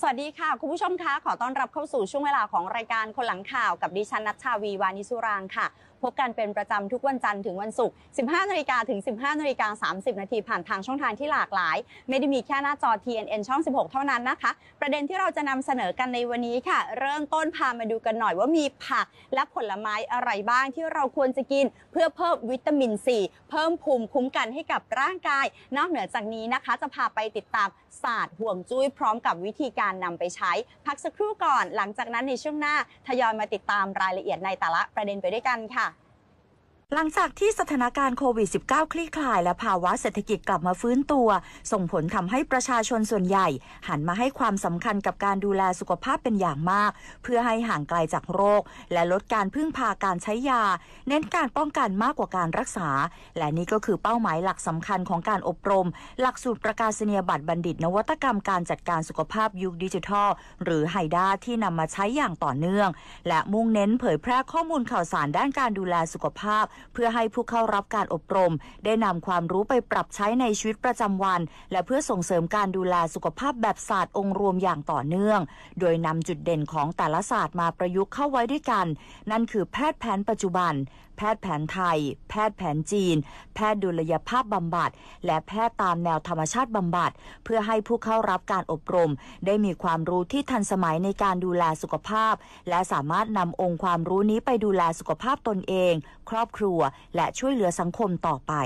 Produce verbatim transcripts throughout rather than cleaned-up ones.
วัสดีค่ะคุณผู้ชมคะขอต้อนรับเข้าสู่ช่วงเวลาของรายการคนหลังข่าวกับดิฉันณัชชาวีวานิสุรางค์ค่ะพบกันเป็นประจำทุกวันจันทร์ถึงวันศุกร์ สิบห้านาฬิกา ถึง สิบห้านาฬิกาสามสิบนาทีผ่านทางช่องทางที่หลากหลายไม่ได้มีแค่หน้าจอ ที เอ็น เอ็น ช่อง สิบหก เท่านั้นนะคะประเด็นที่เราจะนำเสนอกันในวันนี้ค่ะเริ่มต้นพามาดูกันหน่อยว่ามีผักและผลไม้อะไรบ้างที่เราควรจะกินเพื่อเพิ่มวิตามินซีเพิ่มภูมิคุ้มกันให้กับร่างกายนอกเหนือจากนี้นะคะจะพาไปติดตามศาสตร์ห่วงจุ้ยพร้อมกับวิธีการนำไปใช้พักสักครู่ก่อนหลังจากนั้นในช่วงหน้าทยอยมาติดตามรายละเอียดในแต่ละประเด็นไปด้วยกันค่ะหลังจากที่สถานการณ์โควิด สิบเก้า คลี่คลายและภาวะเศรษฐกิจกลับมาฟื้นตัวส่งผลทำให้ประชาชนส่วนใหญ่หันมาให้ความสำคัญกับการดูแลสุขภาพเป็นอย่างมากเพื่อให้ห่างไกลจากโรคและลดการพึ่งพาการใช้ยาเน้นการป้องกันมากกว่าการรักษาและนี่ก็คือเป้าหมายหลักสำคัญของการอบรมหลักสูตรประกาศนียบัตรบัณฑิตนวัตกรรมการจัดการสุขภาพยุคดิจิทัลหรือไฮด้าที่นำมาใช้อย่างต่อเนื่องและมุ่งเน้นเผยแพร่ข้อมูลข่าวสารด้านการดูแลสุขภาพเพื่อให้ผู้เข้ารับการอบรมได้นำความรู้ไปปรับใช้ในชีวิตประจำวันและเพื่อส่งเสริมการดูแลสุขภาพแบบศาสตร์องค์รวมอย่างต่อเนื่องโดยนำจุดเด่นของแต่ละศาสตร์มาประยุกต์เข้าไว้ด้วยกันนั่นคือแพทย์แผนปัจจุบันแพทย์แผนไทยแพทย์แผนจีนแพทย์ดุลยภาพบำบัดและแพทย์ตามแนวธรรมชาติบำบัดเพื่อให้ผู้เข้ารับการอบรมได้มีความรู้ที่ทันสมัยในการดูแลสุขภาพและสามารถนำองค์ความรู้นี้ไปดูแลสุขภาพตนเองครอบครัวและช่วยเหลือสังคมต่อไป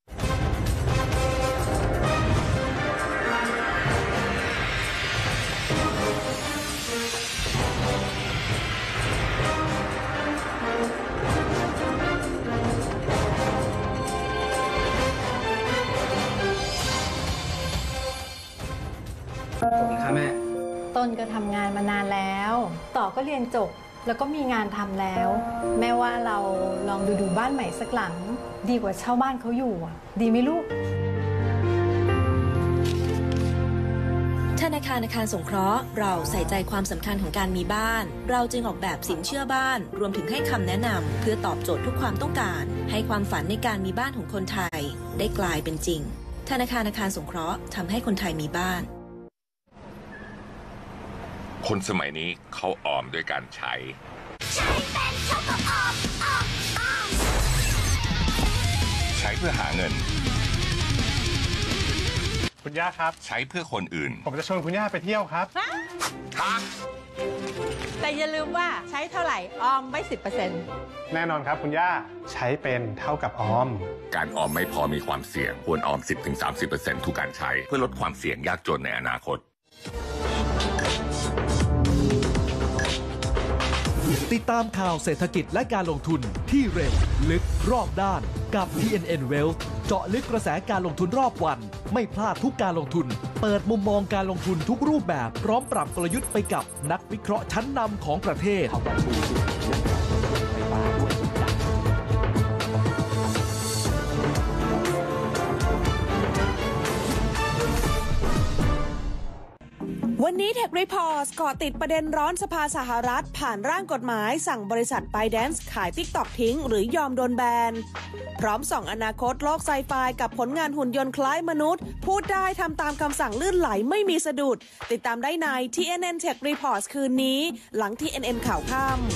ขอบคุณค่ะแม่ต้นก็ทำงานมานานแล้วต่อก็เรียนจบแล้วก็มีงานทำแล้วแม่ว่าเราลองดูดูบ้านใหม่สักหลังดีกว่าเช่าบ้านเขาอยู่อ่ะดีไหมลูกธนาคารอาคารสงเคราะห์เราใส่ใจความสำคัญของการมีบ้านเราจึงออกแบบสินเชื่อบ้านรวมถึงให้คำแนะนำเพื่อตอบโจทย์ทุกความต้องการให้ความฝันในการมีบ้านของคนไทยได้กลายเป็นจริงธนาคารอาคารสงเคราะห์ทำให้คนไทยมีบ้านคนสมัยนี้เขาออมด้วยการใช้ใช้เป็นเขาก็ออมออมออมใช้เพื่อหาเงินคุณย่าครับใช้เพื่อคนอื่นผมจะชวนคุณย่าไปเที่ยวครับครับแต่อย่าลืมว่าใช้เท่าไหร่ออมไว้ สิบเปอร์เซ็นต์แน่นอนครับคุณย่าใช้เป็นเท่ากับออมการออมไม่พอมีความเสี่ยงควรออม สิบถึงสามสิบเปอร์เซ็นต์ ทุกการใช้เพื่อลดความเสี่ยงยากจนในอนาคตติดตามข่าวเศรษฐกิจและการลงทุนที่เร็วลึกรอบด้านกับ ที เอ็น เอ็น Wealth เจาะลึกกระแสการลงทุนรอบวันไม่พลาดทุกการลงทุนเปิดมุมมองการลงทุนทุกรูปแบบพร้อมปรับกลยุทธ์ไปกับนักวิเคราะห์ชั้นนำของประเทศวันนี้ Tech Report ก่อติดประเด็นร้อนสภาสหรัฐผ่านร่างกฎหมายสั่งบริษัท ByteDance ขาย TikTok ทิ้งหรือยอมโดนแบนพร้อมส่องอนาคตโลกไซไฟกับผลงานหุ่นยนต์คล้ายมนุษย์พูดได้ทำตามคำสั่งลื่นไหลไม่มีสะดุดติดตามได้ใน ที เอ็น เอ็น Tech Report คืนนี้หลัง ที เอ็น เอ็น ข่าวค่ำ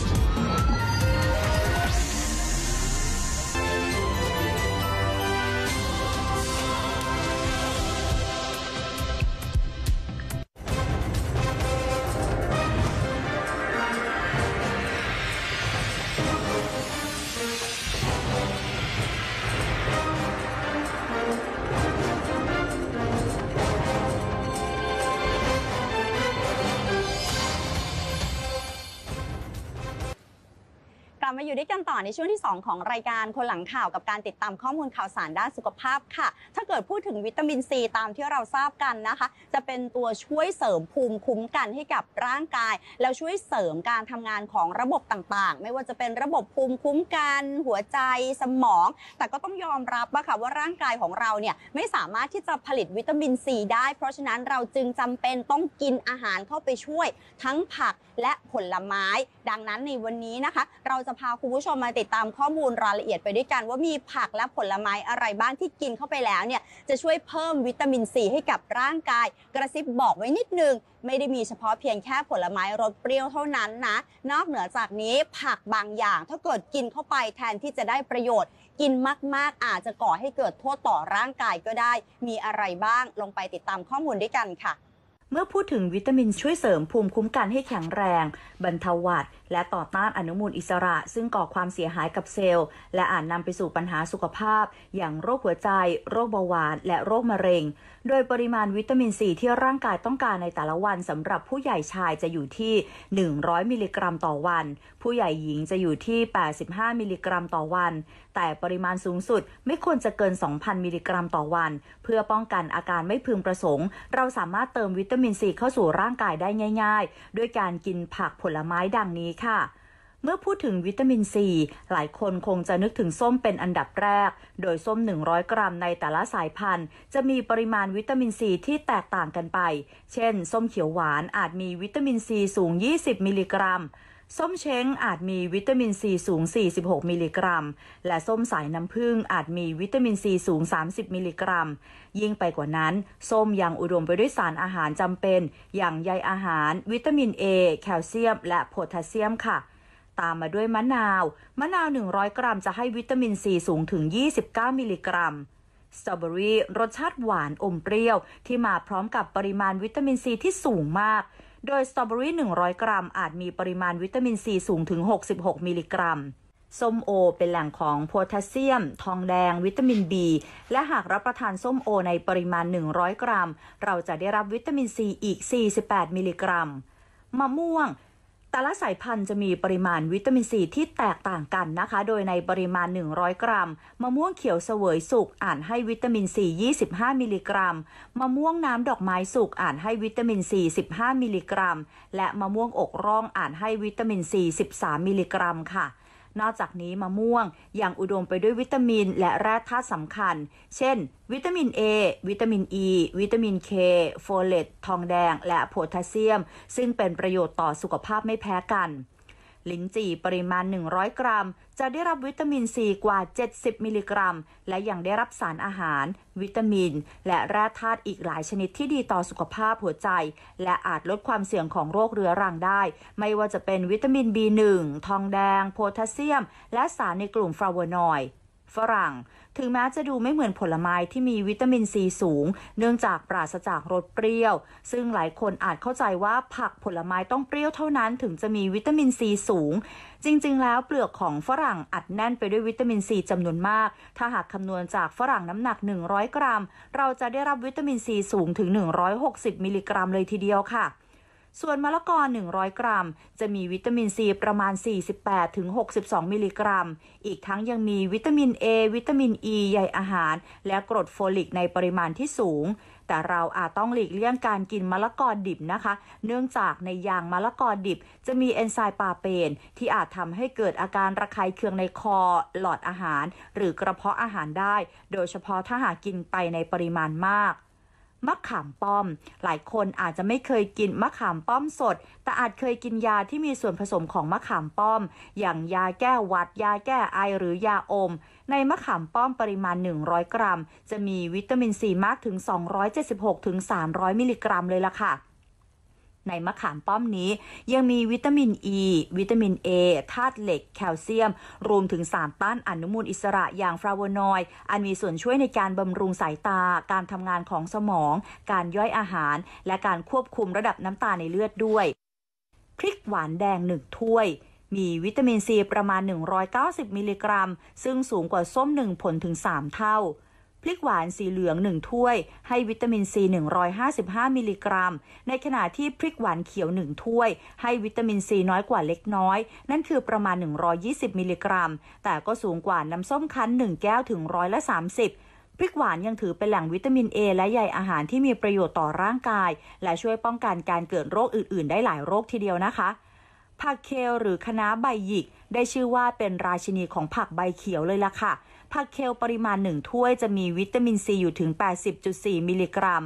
มาอยู่ด้วยกันต่อในช่วงที่สองของรายการคนหลังข่าวกับการติดตามข้อมูลข่าวสารด้านสุขภาพค่ะถ้าเกิดพูดถึงวิตามินซีตามที่เราทราบกันนะคะจะเป็นตัวช่วยเสริมภูมิคุ้มกันให้กับร่างกายแล้วช่วยเสริมการทำงานของระบบต่างๆไม่ว่าจะเป็นระบบภูมิคุ้มกันหัวใจสมองแต่ก็ต้องยอมรับว่าค่ะว่าร่างกายของเราเนี่ยไม่สามารถที่จะผลิตวิตามินซีได้เพราะฉะนั้นเราจึงจำเป็นต้องกินอาหารเข้าไปช่วยทั้งผักและผลไม้ดังนั้นในวันนี้นะคะเราจะพาาคุณผู้ชมมาติดตามข้อมูลรายละเอียดไปด้วยกันว่ามีผักและผลไม้อะไรบ้างที่กินเข้าไปแล้วเนี่ยจะช่วยเพิ่มวิตามินซีให้กับร่างกายกระซิบบอกไว้นิดนึงไม่ได้มีเฉพาะเพียงแค่ผลไม้รสเปรี้ยวเท่านั้นนะนอกเหนือจากนี้ผักบางอย่างถ้าเกิดกินเข้าไปแทนที่จะได้ประโยชน์กินมากๆอาจจะก่อให้เกิดโทษต่อร่างกายก็ได้มีอะไรบ้างลงไปติดตามข้อมูลด้วยกันค่ะเมื่อพูดถึงวิตามินช่วยเสริมภูมิคุ้มกันให้แข็งแรงบรรเทาหวัดและต่อต้านอนุมูลอิสระซึ่งก่อความเสียหายกับเซลล์และอาจนำไปสู่ปัญหาสุขภาพอย่างโรคหัวใจโรคเบาหวานและโรคมะเร็งโดยปริมาณวิตามินซีที่ร่างกายต้องการในแต่ละวันสำหรับผู้ใหญ่ชายจะอยู่ที่หนึ่งร้อยมิลลิกรัมต่อวันผู้ใหญ่หญิงจะอยู่ที่แปดสิบห้ามิลลิกรัมต่อวันแต่ปริมาณสูงสุดไม่ควรจะเกิน สองพัน มิลลิกรัมต่อวันเพื่อป้องกันอาการไม่พึงประสงค์เราสามารถเติมวิตามินซีเข้าสู่ร่างกายได้ง่ายๆด้วยการกินผักผลไม้ดังนี้ค่ะเมื่อพูดถึงวิตามินซีหลายคนคงจะนึกถึงส้มเป็นอันดับแรกโดยส้มหนึ่งร้อยกรัมในแต่ละสายพันธุ์จะมีปริมาณวิตามินซีที่แตกต่างกันไปเช่นส้มเขียวหวานอาจมีวิตามินซีสูงยี่สิบมิลลิกรัมส้มเช้งอาจมีวิตามินซีสูงสี่สิบหกมิลลิกรัมและส้มสายน้ำผึ้งอาจมีวิตามินซีสูงสามสิบมิลลิกรัมยิ่งไปกว่านั้นส้มยังอุดมไปด้วยสารอาหารจำเป็นอย่างใยอาหารวิตามิน A แคลเซียมและโพแทสเซียมค่ะตามมาด้วยมะนาวมะนาวหนึ่งร้อยกรัมจะให้วิตามินซีสูงถึงยี่สิบเก้ามิลลิกรัมสตรอเบอรี่รสชาติหวานอมเปรี้ยวที่มาพร้อมกับปริมาณวิตามินซีที่สูงมากโดยสตรอเบอรี่หนึ่งร้อยกรัมอาจมีปริมาณวิตามินซีสูงถึงหกสิบหกมิลลิกรัมส้มโอเป็นแหล่งของโพแทสเซียมทองแดงวิตามิน B และหากรับประทานส้มโอในปริมาณหนึ่งร้อยกรัมเราจะได้รับวิตามินซีอีกสี่สิบแปดมิลลิกรัมมะม่วงแต่ละสายพันธุ์จะมีปริมาณวิตามินซีที่แตกต่างกันนะคะโดยในปริมาณหนึ่งร้อยกรัมมะม่วงเขียวเสวยสุกอาจให้วิตามินซียี่สิบห้ามิลลิกรัมมะม่วงน้ำดอกไม้สุกอาจให้วิตามินซีสิบห้ามิลลิกรัมและมะม่วงอกร่องอาจให้วิตามินซีสิบสามมิลลิกรัมค่ะนอกจากนี้มะม่วงยังอุดมไปด้วยวิตามินและแร่ธาตุสำคัญเช่นวิตามิน A วิตามิน E วิตามิน K โฟเลตทองแดงและโพแทสเซียมซึ่งเป็นประโยชน์ต่อสุขภาพไม่แพ้กันลิ้นจี่ปริมาณหนึ่งร้อยกรัมจะได้รับวิตามินซีกว่าเจ็ดสิบมิลลิกรัมและยังได้รับสารอาหารวิตามินและแร่ธาตุอีกหลายชนิดที่ดีต่อสุขภาพหัวใจและอาจลดความเสี่ยงของโรคเรื้อรังได้ไม่ว่าจะเป็นวิตามิน บี หนึ่ง ทองแดงโพแทสเซียมและสารในกลุ่มฟลาโวนอยด์ฝรั่งถึงแม้จะดูไม่เหมือนผลไม้ที่มีวิตามินซีสูงเนื่องจากปราศจากรสเปรี้ยวซึ่งหลายคนอาจเข้าใจว่าผักผลไม้ต้องเปรี้ยวเท่านั้นถึงจะมีวิตามินซีสูงจริงๆแล้วเปลือกของฝรั่งอัดแน่นไปด้วยวิตามินซีจำนวนมากถ้าหากคำนวณจากฝรั่งน้ำหนักหนึ่งร้อยกรัมเราจะได้รับวิตามินซีสูงถึงหนึ่งร้อยหกสิบมิลลิกรัมเลยทีเดียวค่ะส่วนมะละกอหนึ่งร้อยกรัมจะมีวิตามินซีประมาณ สี่สิบแปดถึงหกสิบสองมิลลิกรัมอีกทั้งยังมีวิตามิน A วิตามิน E ใยอาหารและกรดโฟลิกในปริมาณที่สูงแต่เราอาจต้องหลีกเลี่ยงการกินมะละกอดิบนะคะเนื่องจากในยางมะละกอดิบจะมีเอนไซม์ปาเปนที่อาจทำให้เกิดอาการระคายเคืองในคอหลอดอาหารหรือกระเพาะอาหารได้โดยเฉพาะถ้าหากกินไปในปริมาณมากมะขามป้อมหลายคนอาจจะไม่เคยกินมะขามป้อมสดแต่อาจเคยกินยาที่มีส่วนผสมของมะขามป้อมอย่างยาแก้หวัดยาแก้ไอหรือยาอมในมะขามป้อมปริมาณหนึ่งร้อยกรัมจะมีวิตามินซีมากถึงสองร้อยเจ็ดสิบหกถึงสามร้อยมิลลิกรัมเลยล่ะค่ะในมะขามป้อมนี้ยังมีวิตามิน E วิตามิน A ธาตุเหล็กแคลเซียมรวมถึงสารต้านอนุมูลอิสระอย่างฟลาโวนอยด์อันมีส่วนช่วยในการบำรุงสายตาการทำงานของสมองการย่อยอาหารและการควบคุมระดับน้ำตาลในเลือดด้วยพริกหวานแดงหนึ่งถ้วยมีวิตามินซีประมาณหนึ่งร้อยเก้าสิบมิลลิกรัมซึ่งสูงกว่าส้มหนึ่งผลถึงสามเท่าพริกหวานสีเหลืองหนึ่งถ้วยให้วิตามินซีหนึ่งร้อยห้าสิบห้ามิลลิกรัมในขณะที่พริกหวานเขียวหนึ่งถ้วยให้วิตามินซีน้อยกว่าเล็กน้อยนั่นคือประมาณหนึ่งร้อยยี่สิบมิลลิกรัมแต่ก็สูงกว่าน้ำส้มคั้นหนึ่งแก้วถึงร้อยละสามสิบพริกหวานยังถือเป็นแหล่งวิตามิน A และใยอาหารที่มีประโยชน์ต่อร่างกายและช่วยป้องกันการเกิดโรคอื่นๆได้หลายโรคทีเดียวนะคะผักเคลหรือคะน้าใบหยิกได้ชื่อว่าเป็นราชินีของผักใบเขียวเลยล่ะค่ะผักเคลปริมาณหนึ่งถ้วยจะมีวิตามินซีอยู่ถึง แปดสิบจุดสี่มิลลิกรัม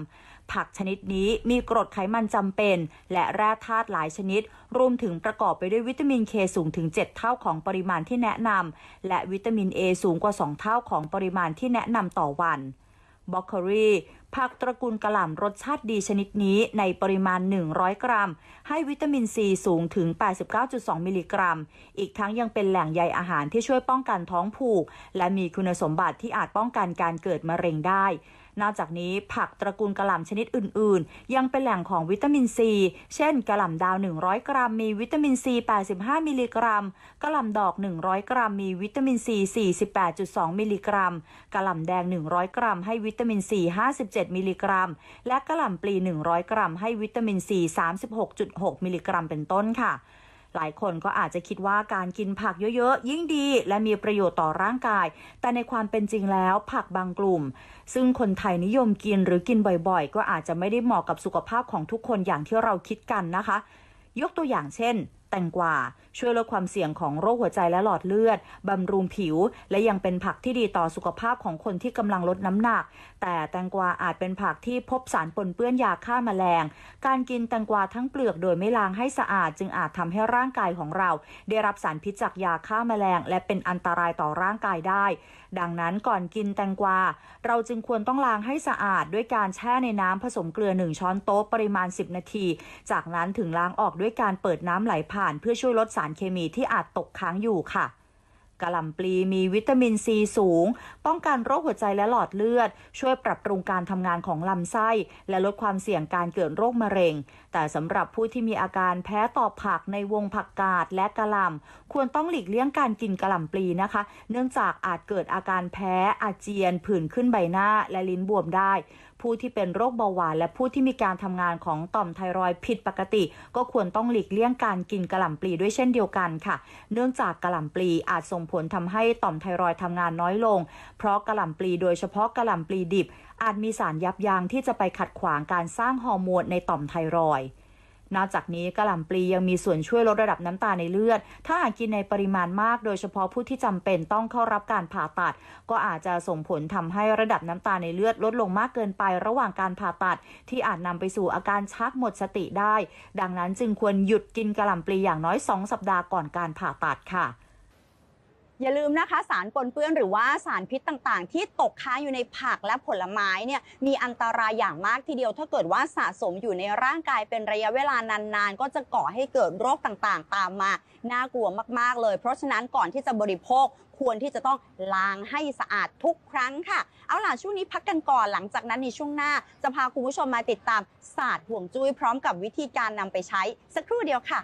ผักชนิดนี้มีกรดไขมันจำเป็นและแร่ธาตุหลายชนิดรวมถึงประกอบไปด้วยวิตามิน เค สูงถึงเจ็ดเท่าของปริมาณที่แนะนำและวิตามิน เอ สูงกว่าสองเท่าของปริมาณที่แนะนำต่อวันบรอกโคลีผักตระกูลกะหล่ำรสชาติดีชนิดนี้ในปริมาณหนึ่งร้อยกรัมให้วิตามินซีสูงถึง แปดสิบเก้าจุดสอง มิลลิกรัมอีกทั้งยังเป็นแหล่งใยอาหารที่ช่วยป้องกันท้องผูกและมีคุณสมบัติที่อาจป้องกันการเกิดมะเร็งได้นอกจากนี้ผักตระกูลกะหล่ำชนิดอื่นๆยังเป็นแหล่งของวิตามินซีเช่นกะหล่ำดาวหนึ่งร้อยกรัมมีวิตามินซีแปดสิบห้ามิลลิกรัมกะหล่ำดอกหนึ่งร้อยกรัมมีวิตามินซี สี่สิบแปดจุดสอง มิลลิกรัมกะหล่ำแดงหนึ่งร้อยกรัมให้วิตามินซีห้าสิบเจ็ดมิลลิกรัมและกะหล่ำปลีหนึ่งร้อยกรัมให้วิตามินซีสามสิบหกจุดหก มิลลิกรัมเป็นต้นค่ะหลายคนก็อาจจะคิดว่าการกินผักเยอะๆยิ่งดีและมีประโยชน์ต่อร่างกายแต่ในความเป็นจริงแล้วผักบางกลุ่มซึ่งคนไทยนิยมกินหรือกินบ่อยๆก็อาจจะไม่ได้เหมาะกับสุขภาพของทุกคนอย่างที่เราคิดกันนะคะยกตัวอย่างเช่นแตงกวาช่วยลดความเสี่ยงของโรคหัวใจและหลอดเลือดบำรุงผิวและยังเป็นผักที่ดีต่อสุขภาพของคนที่กำลังลดน้ำหนักแต่แตงกวาอาจเป็นผักที่พบสารปนเปื้อนยาฆ่าแมลงการกินแตงกวาทั้งเปลือกโดยไม่ล้างให้สะอาดจึงอาจทำให้ร่างกายของเราได้รับสารพิษจากยาฆ่าแมลงและเป็นอันตรายต่อร่างกายได้ดังนั้นก่อนกินแตงกวาเราจึงควรต้องล้างให้สะอาดด้วยการแช่ในน้ำผสมเกลือหนึ่งช้อนโต๊ะปริมาณสิบนาทีจากนั้นถึงล้างออกด้วยการเปิดน้ำไหลผ่านเพื่อช่วยลดสารเคมีที่อาจตกค้างอยู่ค่ะกะหล่ำปลีมีวิตามินซีสูงป้องกันโรคหัวใจและหลอดเลือดช่วยปรับปรุงการทำงานของลำไส้และลดความเสี่ยงการเกิดโรคมะเร็งแต่สำหรับผู้ที่มีอาการแพ้ต่อผักในวงผักกาดและกะหล่ำควรต้องหลีกเลี่ยงการกินกะหล่ำปลีนะคะเนื่องจากอาจเกิดอาการแพ้อาเจียนผื่นขึ้นใบหน้าและลิ้นบวมได้ผู้ที่เป็นโรคเบาหวานและผู้ที่มีการทำงานของต่อมไทรอยด์ผิดปกติก็ควรต้องหลีกเลี่ยงการกินกะหล่ำปลีด้วยเช่นเดียวกันค่ะเนื่องจากกะหล่ำปลีอาจส่งผลทำให้ต่อมไทรอยด์ทำงานน้อยลงเพราะกะหล่ำปลีโดยเฉพาะกะหล่ำปลีดิบอาจมีสารยับยั้งที่จะไปขัดขวางการสร้างฮอร์โมนในต่อมไทรอยด์นอกจากนี้กะหล่ำปลียังมีส่วนช่วยลดระดับน้ำตาลในเลือดถ้าหากกินในปริมาณมากโดยเฉพาะผู้ที่จำเป็นต้องเข้ารับการผ่าตัดก็อาจจะส่งผลทำให้ระดับน้ำตาลในเลือดลดลงมากเกินไประหว่างการผ่าตัดที่อาจนำไปสู่อาการชักหมดสติได้ดังนั้นจึงควรหยุดกินกะหล่ำปลีอย่างน้อยสองสัปดาห์ก่อนการผ่าตัดค่ะอย่าลืมนะคะสารปนเปื้อนหรือว่าสารพิษต่างๆที่ตกค้างอยู่ในผักและผลไม้เนี่ยมีอันตรายอย่างมากทีเดียวถ้าเกิดว่าสะสมอยู่ในร่างกายเป็นระยะเวลานานๆก็จะก่อให้เกิดโรคต่างๆตามมาน่ากลัวมากๆเลยเพราะฉะนั้นก่อนที่จะบริโภคควรที่จะต้องล้างให้สะอาดทุกครั้งค่ะเอาล่ะช่วงนี้พักกันก่อนหลังจากนั้นในช่วงหน้าจะพาคุณผู้ชมมาติดตามศาสตร์ห่วงจุ้ยพร้อมกับวิธีการนำไปใช้สักครู่เดียวค่ะ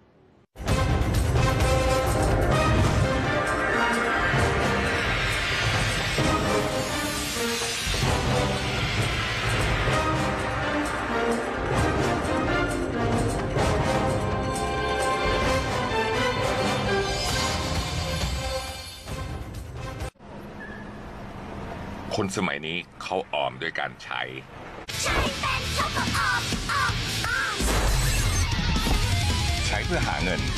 คนสมัยนี้เขาออมด้วยการใช้ใช้เป็นเท่ากับออมออมออมใช้เพื่อหาเงิน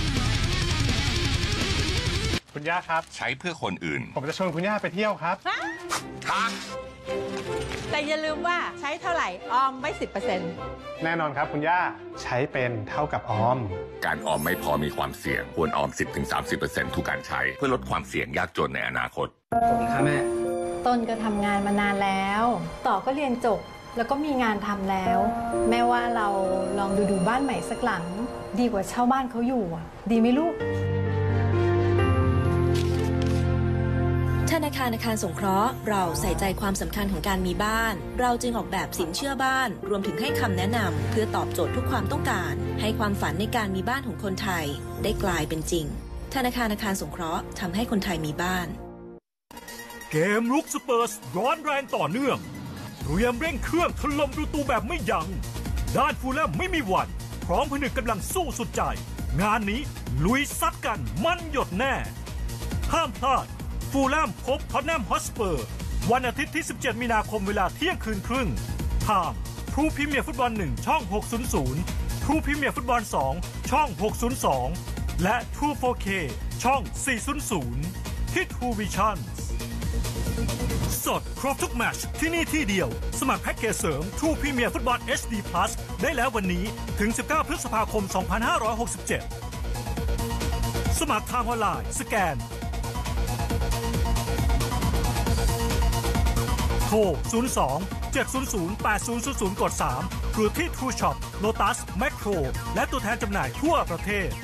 คุณย่าครับใช้เพื่อคนอื่นผมจะชวนคุณย่าไปเที่ยวครับครับ แต่อย่าลืมว่าใช้เท่าไหร่ออมไว้ สิบเปอร์เซ็นต์แน่นอนครับคุณย่าใช้เป็นเท่ากับออมการออมไม่พอมีความเสี่ยงควรออม สิบถึงสามสิบเปอร์เซ็นต์ ทุกการใช้เพื่อลดความเสี่ยงยากจนในอนาคตขอบคุณค่ะแม่ต้นก็ทำงานมานานแล้วต่อก็เรียนจบแล้วก็มีงานทำแล้วแม่ว่าเราลองดูดูบ้านใหม่สักหลังดีกว่าเช่าบ้านเขาอยู่ดีไหมลูกธนาคารอาคารสงเคราะห์เราใส่ใจความสำคัญของการมีบ้านเราจึงออกแบบสินเชื่อบ้านรวมถึงให้คำแนะนำเพื่อตอบโจทย์ทุกความต้องการให้ความฝันในการมีบ้านของคนไทยได้กลายเป็นจริงธนาคารอาคารสงเคราะห์ทำให้คนไทยมีบ้านเกมรุกสเปอร์สร้อนแรงต่อเนื่องเตรียมเร่งเครื่องถล่มประตูแบบไม่ยัง้งด้านฟูลแลมไม่มีหวั่นพร้อมผนึกกำลังสู้สุดใจงานนี้ลุยซัดกันมันหยดแน่ห้ามพลาดฟูลแลมพบท็อตแนมฮอตสเปอร์วันอาทิตย์ที่สิบเจ็ดมีนาคมเวลาเที่ยงคืนครึ่งทางทรูพรีเมียร์ฟุตบอลหนึ่งช่องหกศูนย์ศูนย์ทรูพรีเมียร์ฟุตบอลสองช่องหกศูนย์สองและทรู โฟร์เค ช่องสี่ศูนย์ศูนย์ที่ True Vision สสดครบทุกแมตช์ที่นี่ที่เดียวสมัครแพ็กเกจเสริม True Premier Football เอช ดี Plus ได้แล้ววันนี้ถึงสิบเก้าพฤษภาคมสองพันห้าร้อยหกสิบเจ็ดสมัครทางออนไลน์สแกนโทรศูนย์ สอง เจ็ด ศูนย์ ศูนย์ แปด ศูนย์ ศูนย์ ศูนย์ กด สาม หรือที่ True Shop Lotus Macro และตัวแทนจำหน่ายทั่วประเทศ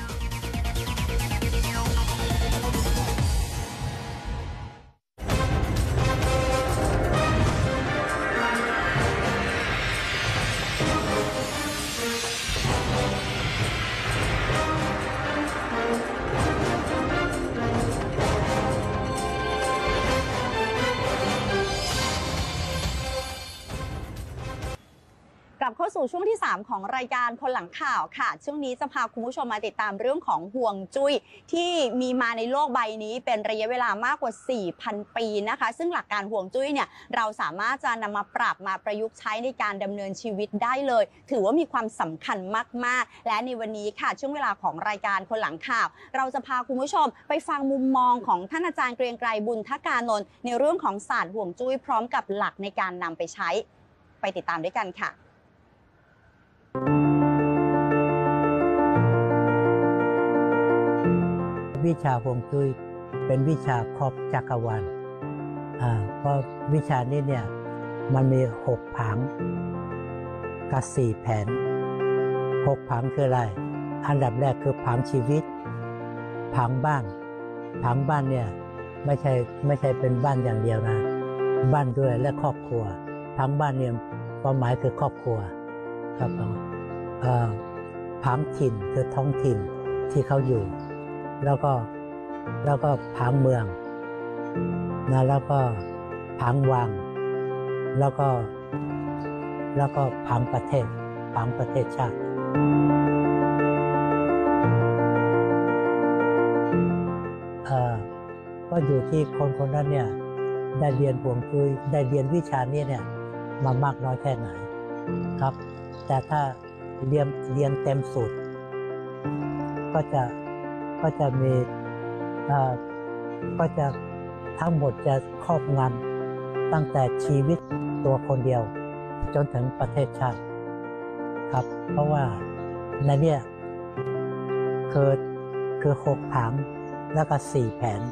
กลับเข้าสู่ช่วงที่สามของรายการคนหลังข่าวค่ะช่วงนี้จะพาคุณผู้ชมมาติดตามเรื่องของห่วงจุ้ยที่มีมาในโลกใบนี้เป็นระยะเวลามากกว่า สี่พัน ปีนะคะซึ่งหลักการห่วงจุ้ยเนี่ยเราสามารถจะนำมาปรับมาประยุกต์ใช้ในการดำเนินชีวิตได้เลยถือว่ามีความสำคัญมากๆและในวันนี้ค่ะช่วงเวลาของรายการคนหลังข่าวเราจะพาคุณผู้ชมไปฟังมุมมองของท่านอาจารย์เกรียงไกรบุญทกานนท์ในเรื่องของศาสตร์ห่วงจุ้ยพร้อมกับหลักในการนำไปใช้ไปติดตามด้วยกันค่ะวิชาฮวงจุ้ยเป็นวิชาครอบจักรวาลอ่าเพราะวิชานี้เนี่ยมันมีหกผังกับสี่แผนหกผังคืออะไรอันดับแรกคือผังชีวิตผังบ้านผังบ้านเนี่ยไม่ใช่ไม่ใช่เป็นบ้านอย่างเดียวนะบ้านด้วยและครอบครัวผังบ้านเนี่ยความหมายคือครอบครัวครับเอ่อผังถิ่นคือท้องถิ่นที่เขาอยู่แล้วก็แล้วก็ผังเมืองนะแล้วก็ผังวังแล้วก็แล้วก็ผังประเทศผังประเทศชาติเอ่อก็อยู่ที่คนคนนั้นเนี่ยได้เรียนห่วงจุ้ยได้เรียนวิชานี้เนี่ยมามากน้อยแค่ไหนครับแต่ถ้าเรียนเรียนเต็มสูตรก็จะก็จะมีก็จะทั้งหมดจะครอบงำตั้งแต่ชีวิตตัวคนเดียวจนถึงประเทศชาติครับเพราะว่าในนี้คือคือหกผังแล้วก็สี่แผน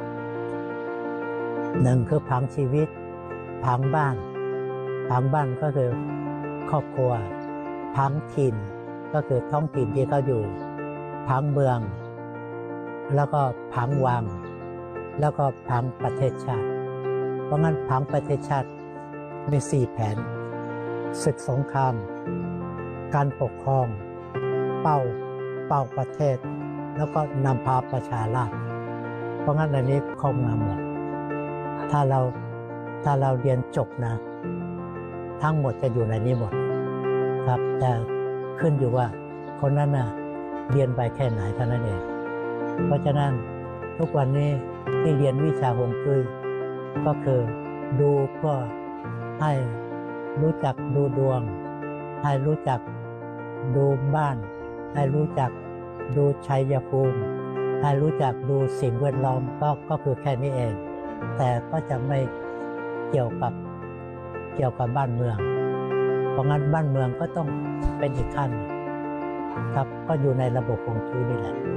หนึ่งคือผังชีวิตผังบ้านผังบ้านก็คือครอบครัวผังถิ่นก็คือท้องถิ่นที่เขาอยู่ผังเมืองแล้วก็ผังวังแล้วก็ผังประเทศชาติเพราะงั้นผังประเทศชาติมีสี่แผนศึกสงครามการปกครองเป้าเป้าประเทศแล้วก็นำพาประชาราษฎร์เพราะงั้นอันนี้ครอบงำหมดถ้าเราถ้าเราเรียนจบนะทั้งหมดจะอยู่ในนี้หมดครับแต่ขึ้นอยู่ว่าคนนั้นน่ะเรียนไปแค่ไหนเท่านั้นเองเพราะฉะนั้นทุกวันนี้ที่เรียนวิชาฮวงจุ้ยก็คือดูเพื่อให้รู้จักดูดวงให้รู้จักดูบ้านให้รู้จักดูชัยภูมิให้รู้จักดูสิ่งแวดล้อมก็ก็คือแค่นี้เองแต่ก็จะไม่เกี่ยวกับเกี่ยวกับบ้านเมืองเพราะงั้นบ้านเมืองก็ต้องเป็นอีกขั้นครับก็อยู่ในระบบฮวงจุ้ยนี่แหละ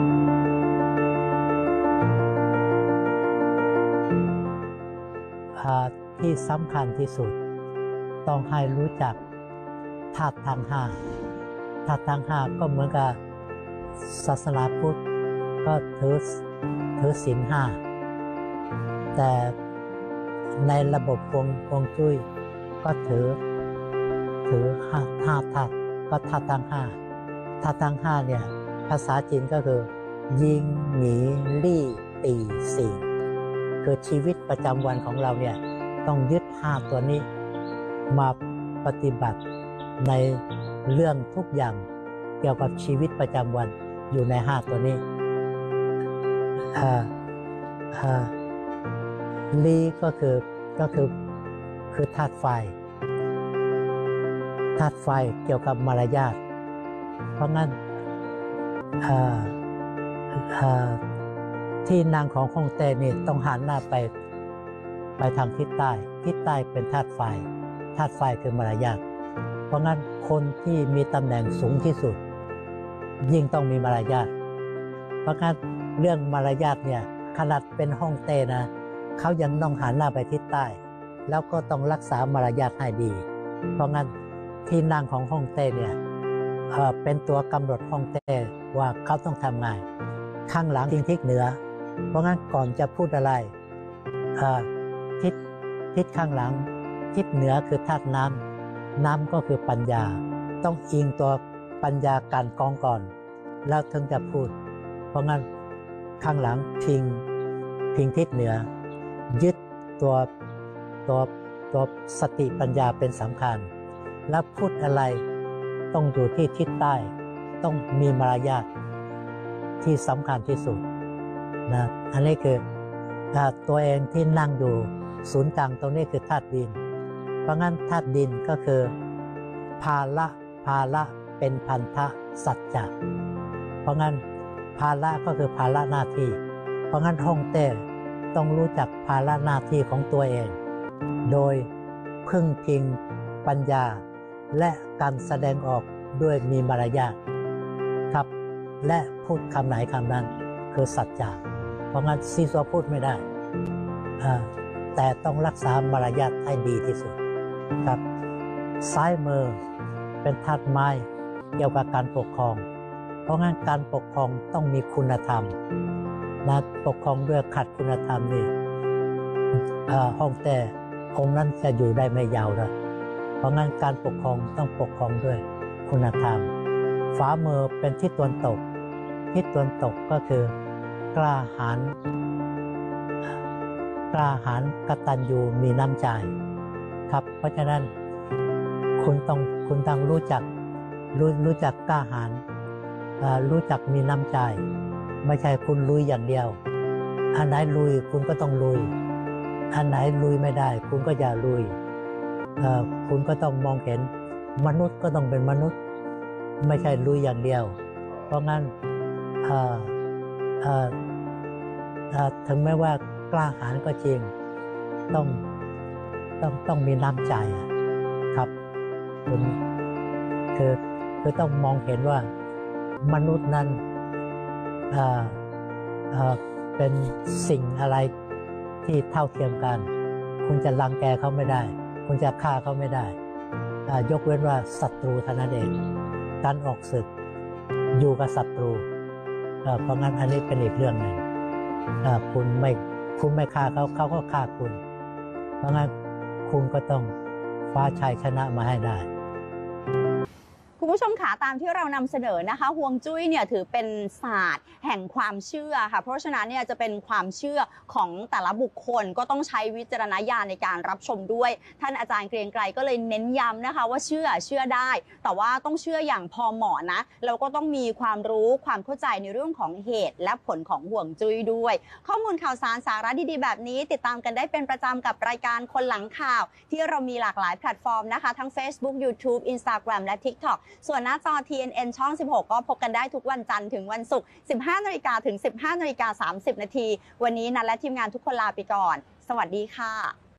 ที่สำคัญที่สุดต้องให้รู้จักธาตุทั้งห้าธาตุทั้งห้าก็เหมือนกับศาสนาพุทธก็ถือถือศีลห้าแต่ในระบบฮวงฮวงจุ้ยก็ถือถือห้าห้าธาตุก็ธาตุทั้งห้าธาตุทั้งห้าเนี่ยภาษาจีนก็คือยิงหนีลี่ตีสี่คือชีวิตประจำวันของเราเนี่ยต้องยึดห้าตัวนี้มาปฏิบัติในเรื่องทุกอย่างเกี่ยวกับชีวิตประจำวันอยู่ในห้าตัวนี้อ่าอ่าลีก็คือก็คือคือธาตุไฟธาตุไฟเกี่ยวกับมารยาทเพราะงั้นอ่าอ่าที่นางของฮ่องเต้นี่ต้องหันหน้าไปไปทางทิศใต้ทิศใต้เป็นธาตุไฟธาตุไฟคือมารยาทเพราะงั้นคนที่มีตำแหน่งสูงที่สุดยิ่งต้องมีมารยาทเพราะงั้นเรื่องมารยาทเนี่ยขนาดเป็นฮ่องเต้นะเขายังต้องหันหน้าไปทิศใต้แล้วก็ต้องรักษามารยาทให้ดีเพราะงั้นที่นั่งของฮ่องเต้เนี่ย เอ่อ เป็นตัวกำหนดฮ่องเต้ว่าเขาต้องทำงานข้างหลังทิศทิศเหนือเพราะงั้นก่อนจะพูดอะไรเอ่อทิศทิศข้างหลังทิศเหนือคือธาตุน้ำน้ำก็คือปัญญาต้องอิงตัวปัญญาการกองก่อนแล้วถึงจะพูดเพราะงั้นข้างหลังพิงพิงทิศเหนือยึดตัวตัวตัวสติปัญญาเป็นสำคัญแล้วพูดอะไรต้องอยู่ที่ทิศใต้ต้องมีมารยาทที่สำคัญที่สุดนะอันนี้คือตัวเองที่นั่งอยู่ศูนย์กลางตรงนี้คือธาตุดินเพราะงั้นธาตุดินก็คือภาระภาระเป็นพันธะสัจจะเพราะงั้นภาระก็คือภาระหน้าที่เพราะงั้นฮ่องเต้ต้องรู้จักภาระหน้าที่ของตัวเองโดยพึ่งพิงปัญญาและการแสดงออกด้วยมีมารยาทครับและพูดคำไหนคำนั้นคือสัจจะเพราะงั้นซีซัวพูดไม่ได้แต่ต้องรักษามารยาทให้ดีที่สุดครับซ้ายมือเป็นธาตุไม้เกี่ยวกับการปกครองเพราะงั้นการปกครองต้องมีคุณธรรมนะปกครองด้วยขัดคุณธรรมนี่ฮ่องเต้องค์นั้นจะอยู่ได้ไม่ยาวนะเพราะงั้นการปกครองต้องปกครองด้วยคุณธรรมฝามือเป็นทิศตะวันตกทิศตะวันตกก็คือกล้าหาญกล้าหาญกตัญญูมีน้ำใจครับเพราะฉะนั้นคุณต้องคุณต้องรู้จักรู้รู้จักกล้าหาญรู้จักมีน้ำใจไม่ใช่คุณลุยอย่างเดียวอันไหนลุยคุณก็ต้องลุยอันไหนลุยไม่ได้คุณก็อย่าลุยคุณก็ต้องมองเห็นมนุษย์ก็ต้องเป็นมนุษย์ไม่ใช่ลุยอย่างเดียวเพราะงั้นถึงแม้ว่ากล้าหาญก็จริงต้องต้องต้องมีน้ำใจครับคุณคือคือต้องมองเห็นว่ามนุษย์นั้นเป็นสิ่งอะไรที่เท่าเทียมกันคุณจะรังแกเขาไม่ได้คุณจะฆ่าเขาไม่ได้ยกเว้นว่าศัตรูเท่านั้นเองการออกศึกอยู่กับศัตรูเพราะงั้นอันนี้เป็นอีกเรื่องหนึ่งคุณไม่คุณไม่ฆ่าเขาเขาก็ฆ่าคุณเพราะงั้นคุณก็ต้องคว้าชัยชนะมาให้ได้คุณผู้ชมขาตามที่เรานำเสนอนะคะฮวงจุ้ยเนี่ยถือเป็นศาสตร์แห่งความเชื่อค่ะเพราะฉะนั้นเนี่ยจะเป็นความเชื่อของแต่ละบุคคลก็ต้องใช้วิจารณญาณในการรับชมด้วยท่านอาจารย์เกรียงไกรก็เลยเน้นย้ำนะคะว่าเชื่อเชื่อได้แต่ว่าต้องเชื่ออย่างพอเหมาะนะแล้วก็ต้องมีความรู้ความเข้าใจในเรื่องของเหตุและผลของฮวงจุ้ยด้วยข้อมูลข่าวสารสาระดีๆแบบนี้ติดตามกันได้เป็นประจำกับรายการคนหลังข่าวที่เรามีหลากหลายแพลตฟอร์มนะคะทั้ง Facebook YouTube Instagram และ TikTokส่วนหน้าจอ ที เอ็น เอ็น ช่องสิบหกก็พบกันได้ทุกวันจันทร์ถึงวันศุกร์ สิบห้านาฬิกา ถึง สิบห้านาฬิกาสามสิบนาทีวันนี้นันและทีมงานทุกคนลาไปก่อนสวัสดีค่ะ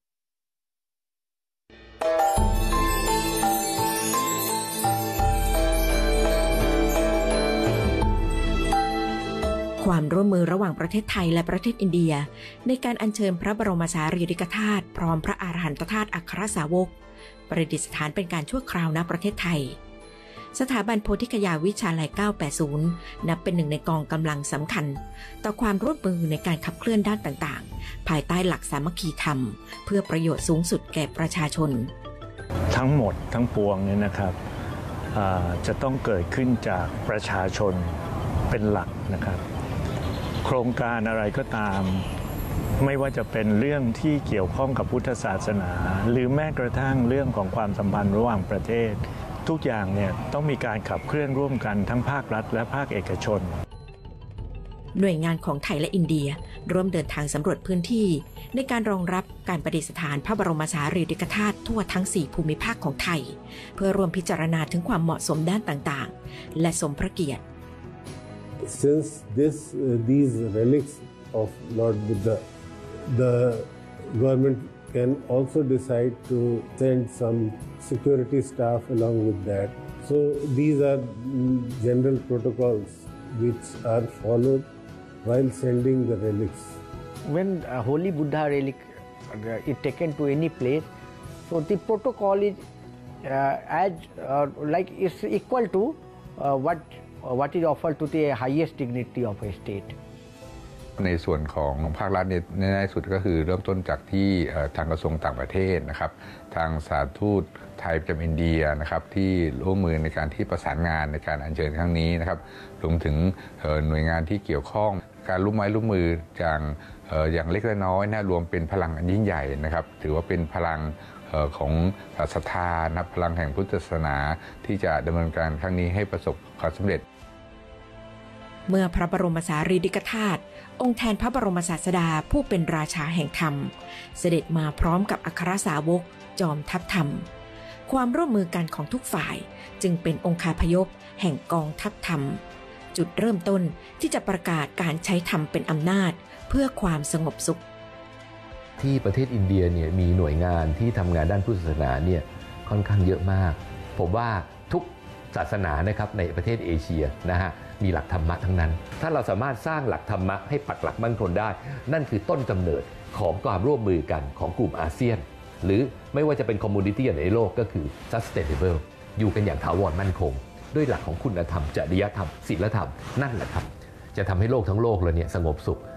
ความร่วมมือระหว่างประเทศไทยและประเทศอินเดียในการอัญเชิญพระบรมสารีริกธาตุพร้อมพระอาหารหันตธาตุอัครสาวกประดิษฐานเป็นการชั่วคราวณประเทศไทยสถาบันโพธิคยาวิชาลัยเก้าแปดศูนย์นับเป็นหนึ่งในกองกำลังสำคัญต่อความร่วมมือในการขับเคลื่อนด้านต่างๆภายใต้หลักสามัคคีธรรมเพื่อประโยชน์สูงสุดแก่ประชาชนทั้งหมดทั้งปวงเนี่ยนะครับจะต้องเกิดขึ้นจากประชาชนเป็นหลักนะครับโครงการอะไรก็ตามไม่ว่าจะเป็นเรื่องที่เกี่ยวข้องกับพุทธศาสนาหรือแม้กระทั่งเรื่องของความสัมพันธ์ระหว่างประเทศทุกอย่างเนี่ยต้องมีการขับเคลื่อนร่วมกันทั้งภาครัฐและภาคเอกชนหน่วยงานของไทยและอินเดียร่วมเดินทางสำรวจพื้นที่ในการรองรับการประดิษฐานพระบรมสารีริกธาตุทั่วทั้งสี่ภูมิภาคของไทยเพื่อร่วมพิจารณาถึงความเหมาะสมด้านต่างๆและสมพระเกียรติ Since this uh, these relics of Lord Buddha, the government can also decide to send some security staff along with that. So these are general protocols which are followed while sending the relics. When a holy Buddha relic uh, is taken to any place, so the protocol is uh, as uh, like is equal to uh, what uh, what is offered to the highest dignity of a state. ในส่วนของภาครัฐเนี่ยในที่สุดก็คือเริ่มต้นจากที่ทางกระทรวงต่างประเทศนะครับทางสถานทูตไทยประจำอินเดียนะครับที่ร่วมมือในการที่ประสานงานในการอัญเชิญครั้งนี้นะครับรวมถึงหน่วยงานที่เกี่ยวข้องการร่วมไม้ร่วมมืออย่างอย่างเล็กและน้อยนะรวมเป็นพลังอันยิ่งใหญ่นะครับถือว่าเป็นพลังของศรัทธานะพลังแห่งพุทธศาสนาที่จะดำเนินการครั้งนี้ให้ประสบความสำเร็จเมื่อพระบรมสารีริกธาตุองค์แทนพระบรมศาสดาผู้เป็นราชาแห่งธรรมเสด็จมาพร้อมกับอัครสาวกจอมทัพธรรมความร่วมมือกันของทุกฝ่ายจึงเป็นองคาพยพแห่งกองทัพธรรมจุดเริ่มต้นที่จะประกาศการใช้ธรรมเป็นอำนาจเพื่อความสงบสุขที่ประเทศอินเดียเนี่ยมีหน่วยงานที่ทำงานด้านพุทธศาสนาเนี่ยค่อนข้างเยอะมากผมว่าทุกศาสนานะครับในประเทศเอเชียนะฮะมีหลักธรรมะทั้งนั้นถ้าเราสามารถสร้างหลักธรรมะให้ปักหลักมั่นคงได้นั่นคือต้นกำเนิดของความร่วมมือกันของกลุ่มอาเซียนหรือไม่ว่าจะเป็นคอมมูนิตี้ในโลกก็คือ sustainable อยู่กันอย่างถาวรมั่นคงด้วยหลักของคุณธรรมจริยธรรมศีลธรรมนั่นแหละครับจะทำให้โลกทั้งโลกเราเนี่ยสงบสุข